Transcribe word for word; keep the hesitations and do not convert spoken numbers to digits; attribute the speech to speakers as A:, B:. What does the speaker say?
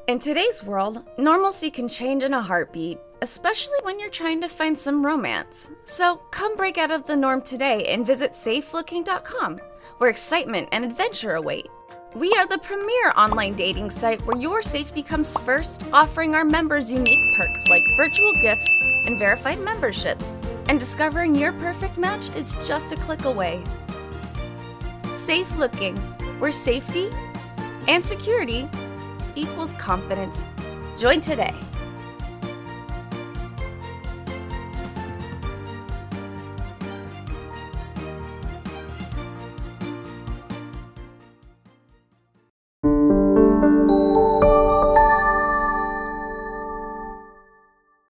A: In today's world, normalcy can change in a heartbeat, especially when you're trying to find some romance. So come break out of the norm today and visit safe looking dot com, where excitement and adventure await. We are the premier online dating site where your safety comes first, offering our members unique perks like virtual gifts and verified memberships, and discovering your perfect match is just a click away. Safe Looking, where safety and security equals confidence. Join today.